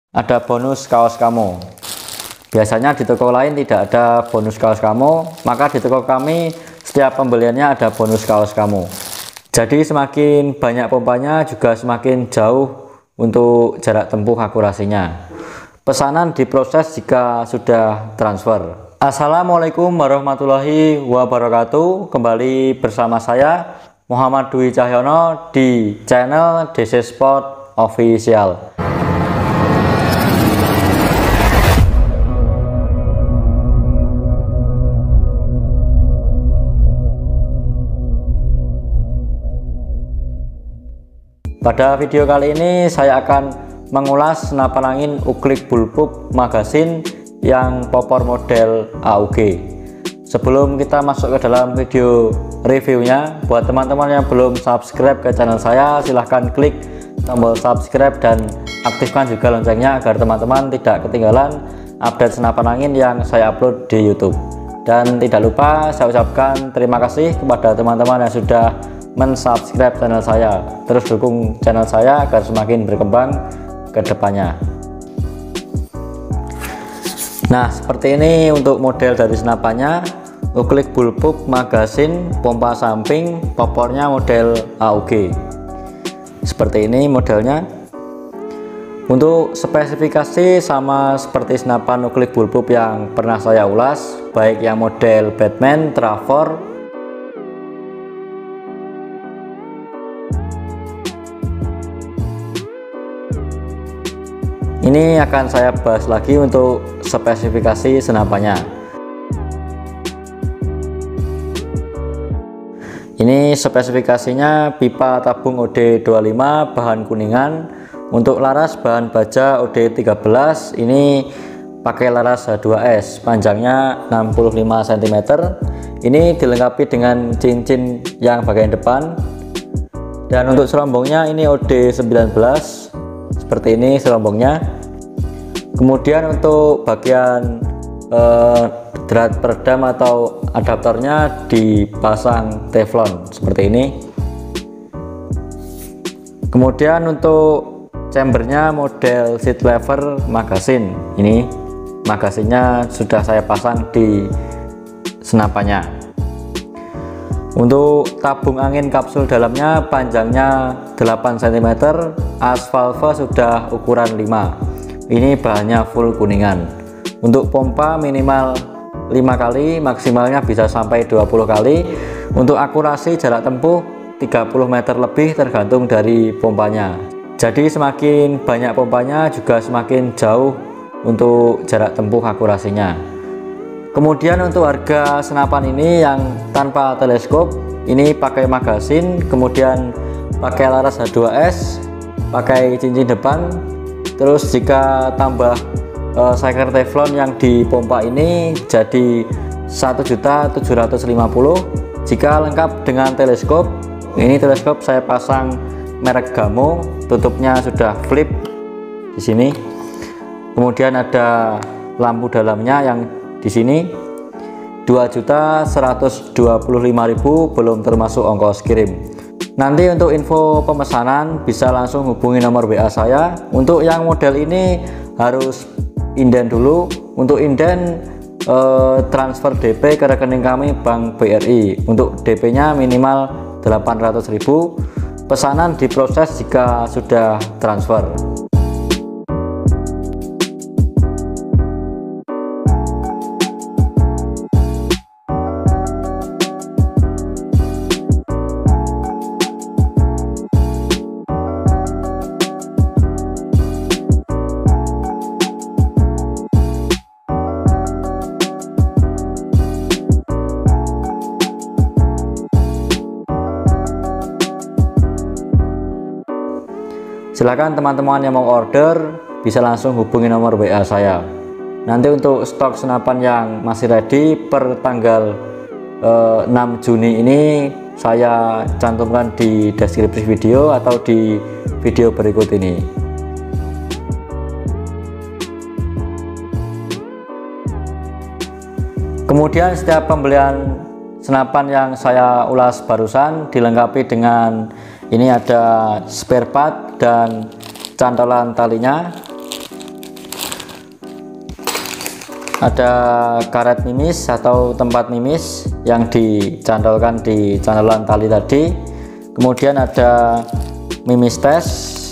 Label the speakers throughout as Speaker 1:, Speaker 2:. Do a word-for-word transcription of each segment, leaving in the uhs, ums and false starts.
Speaker 1: ada bonus kaos kamu. Biasanya di toko lain tidak ada bonus kaos kamu, maka di toko kami setiap pembeliannya ada bonus kaos kamu. Jadi semakin banyak pompanya juga semakin jauh untuk jarak tempuh akurasinya. Pesanan diproses jika sudah transfer. Assalamualaikum warahmatullahi wabarakatuh. Kembali bersama saya Muhammad Dwi Cahyono di channel D C Sport Official. Pada video kali ini saya akan mengulas senapan angin Uclick Bullpup Magazine yang popor model A U G. Sebelum kita masuk ke dalam video reviewnya, buat teman-teman yang belum subscribe ke channel saya, silahkan klik tombol subscribe dan aktifkan juga loncengnya agar teman-teman tidak ketinggalan update senapan angin yang saya upload di YouTube. Dan tidak lupa saya ucapkan terima kasih kepada teman-teman yang sudah mensubscribe channel saya. Terus dukung channel saya agar semakin berkembang ke depannya. Nah, seperti ini untuk model dari senapannya, Uclick Bullpup Magazine, pompa samping, popornya model A U G. Seperti ini modelnya. Untuk spesifikasi sama seperti senapan Uclick Bullpup yang pernah saya ulas, baik yang model Batman, Travor, ini akan saya bahas lagi untuk spesifikasi senapannya. Ini spesifikasinya pipa tabung O D dua puluh lima bahan kuningan. Untuk laras bahan baja O D tiga belas, ini pakai laras H dua S, panjangnya enam puluh lima sentimeter. Ini dilengkapi dengan cincin yang bagian depan. Dan untuk serombongnya ini O D sembilan belas, seperti ini serombongnya. Kemudian untuk bagian eh, drat peredam atau adaptornya dipasang teflon seperti ini. Kemudian untuk chambernya model seat lever magazine, ini magazinnya sudah saya pasang di senapannya. Untuk tabung angin kapsul dalamnya panjangnya delapan sentimeter, as valve sudah ukuran lima. Ini bahannya full kuningan. Untuk pompa minimal lima kali, maksimalnya bisa sampai dua puluh kali. Untuk akurasi jarak tempuh tiga puluh meter lebih tergantung dari pompanya. Jadi semakin banyak pompanya juga semakin jauh untuk jarak tempuh akurasinya. Kemudian untuk harga senapan ini yang tanpa teleskop, ini pakai magazin, kemudian pakai laras H dua S, pakai cincin depan. Terus jika tambah uh, shaker teflon yang di pompa ini jadi satu juta tujuh ratus lima puluh ribu. Jika lengkap dengan teleskop, ini teleskop saya pasang merek Gamo, tutupnya sudah flip di sini. Kemudian ada lampu dalamnya yang di sini dua juta seratus dua puluh lima ribu, belum termasuk ongkos kirim. Nanti untuk info pemesanan bisa langsung hubungi nomor W A saya. Untuk yang model ini harus inden dulu. Untuk inden eh, transfer D P ke rekening kami Bank B R I. Untuk D P-nya minimal delapan ratus ribu. Pesanan diproses jika sudah transfer. Silakan teman-teman yang mau order bisa langsung hubungi nomor W A saya. Nanti untuk stok senapan yang masih ready per tanggal eh, enam Juni ini saya cantumkan di deskripsi video atau di video berikut ini. Kemudian setiap pembelian senapan yang saya ulas barusan dilengkapi dengan ini, ada spare part dan cantolan talinya. ada karet mimis atau tempat mimis yang dicantolkan di cantolan tali tadi. Kemudian ada mimis tes,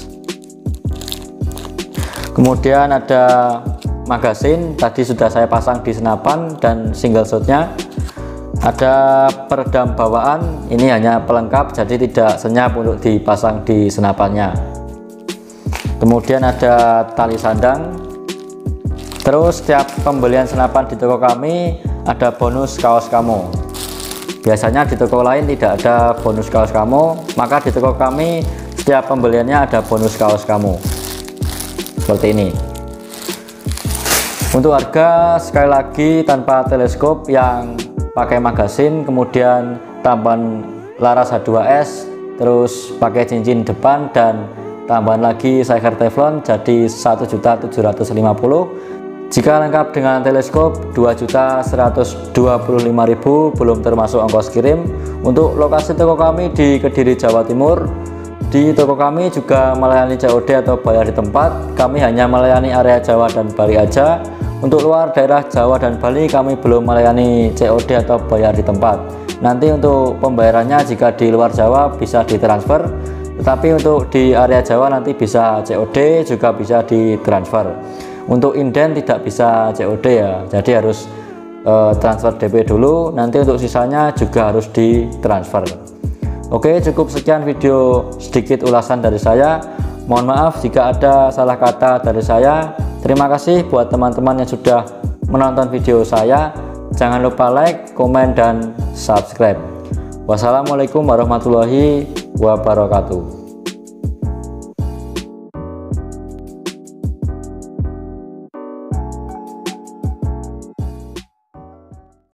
Speaker 1: kemudian ada magasin, tadi sudah saya pasang di senapan dan single shotnya. Ada peredam bawaan, ini hanya pelengkap jadi tidak senyap untuk dipasang di senapannya. Kemudian ada tali sandang. Terus setiap pembelian senapan di toko kami ada bonus kaos kamo. Biasanya di toko lain tidak ada bonus kaos kamo, maka di toko kami setiap pembeliannya ada bonus kaos kamo. Seperti ini. Untuk harga sekali lagi tanpa teleskop yang pakai magasin, kemudian tambahan laras H dua S, terus pakai cincin depan dan tambahan lagi striker teflon jadi satu juta tujuh ratus lima puluh ribu. Jika lengkap dengan teleskop dua juta seratus dua puluh lima ribu belum termasuk ongkos kirim. Untuk lokasi toko kami di Kediri, Jawa Timur. Di toko kami juga melayani C O D atau bayar di tempat. Kami hanya melayani area Jawa dan Bali aja. Untuk luar daerah Jawa dan Bali kami belum melayani C O D atau bayar di tempat. Nanti untuk pembayarannya jika di luar Jawa bisa ditransfer, tetapi untuk di area Jawa nanti bisa C O D juga bisa ditransfer. Untuk inden tidak bisa C O D ya, jadi harus e, transfer D P dulu, nanti untuk sisanya juga harus ditransfer. Oke, cukup sekian video sedikit ulasan dari saya. Mohon maaf jika ada salah kata dari saya. Terima kasih buat teman-teman yang sudah menonton video saya. Jangan lupa like, komen, dan subscribe. Wassalamualaikum warahmatullahi wabarakatuh.